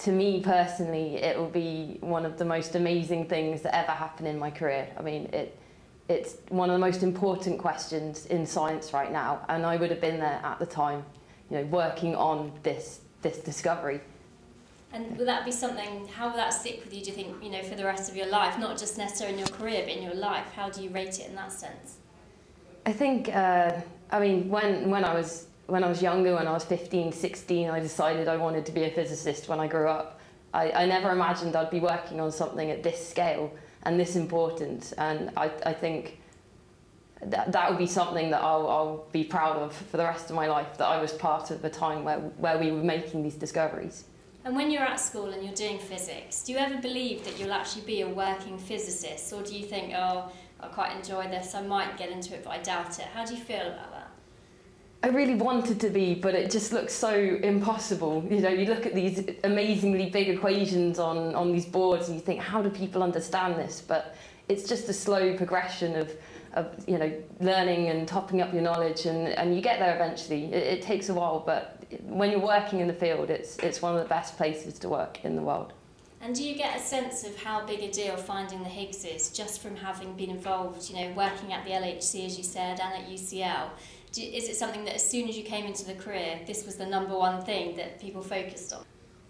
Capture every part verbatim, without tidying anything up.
to me personally, it will be one of the most amazing things that ever happened in my career. I mean, it, it's one of the most important questions in science right now, and I would have been there at the time, you know, working on this, this discovery. And will that be something, how will that stick with you, do you think, you know, for the rest of your life? Not just necessarily in your career, but in your life. How do you rate it in that sense? I think, uh, I mean, when, when, I was, when I was younger, when I was fifteen, sixteen, I decided I wanted to be a physicist when I grew up. I, I never imagined I'd be working on something at this scale and this important, and I, I think that, that would be something that I'll, I'll be proud of for the rest of my life, that I was part of a time where, where we were making these discoveries. And when you're at school and you're doing physics, do you ever believe that you'll actually be a working physicist, or do you think, oh, I quite enjoy this, I might get into it, but I doubt it? How do you feel about that? I really wanted to be, but it just looks so impossible. You know, you look at these amazingly big equations on, on these boards and you think, how do people understand this? But it's just a slow progression of, of you know, learning and topping up your knowledge, and, and you get there eventually. It, it takes a while, but when you're working in the field, it's, it's one of the best places to work in the world. And do you get a sense of how big a deal finding the Higgs is, just from having been involved, you know, working at the L H C, as you said, and at U C L? Do, is it something that as soon as you came into the career, this was the number one thing that people focused on?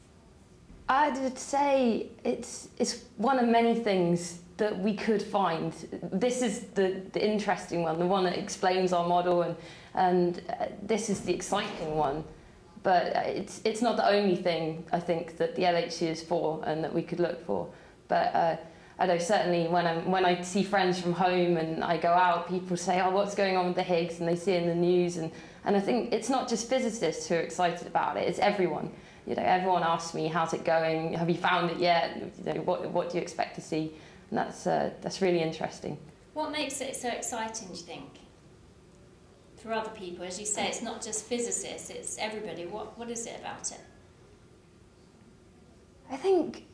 I would say it's, it's one of many things that we could find. This is the, the interesting one, the one that explains our model, and, and uh, this is the exciting one. But it's, it's not the only thing, I think, that the L H C is for and that we could look for. But uh, I know certainly when, I'm, when I see friends from home and I go out, people say, oh, what's going on with the Higgs? And they see it in the news. And, and I think it's not just physicists who are excited about it, it's everyone. You know, everyone asks me, how's it going? Have you found it yet? You know, what, what do you expect to see? And that's, uh, that's really interesting. What makes it so exciting, do you think? For other people, as you say, it's not just physicists, it's everybody. What, what is it about it? I think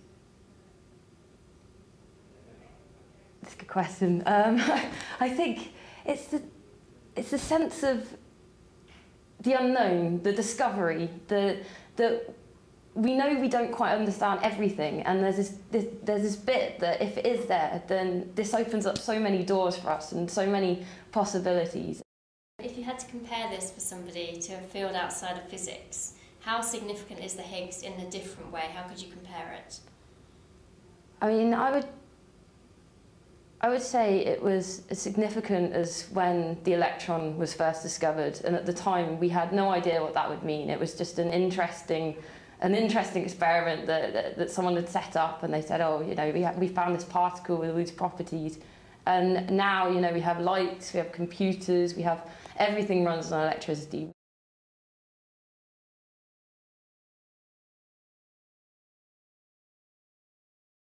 that's a good question. Um, I think it's the, it's the sense of the unknown, the discovery, the, the, we know we don't quite understand everything, and there's this, this, there's this bit that if it is there, then this opens up so many doors for us and so many possibilities. If you had to compare this for somebody to a field outside of physics, how significant is the Higgs in a different way? How could you compare it? I mean, I would, I would say it was as significant as when the electron was first discovered, and at the time we had no idea what that would mean. It was just an interesting, an interesting experiment that, that, that someone had set up, and they said, oh, you know, we, have, we found this particle with all these properties. And now, you know, we have lights, we have computers, we have everything runs on electricity.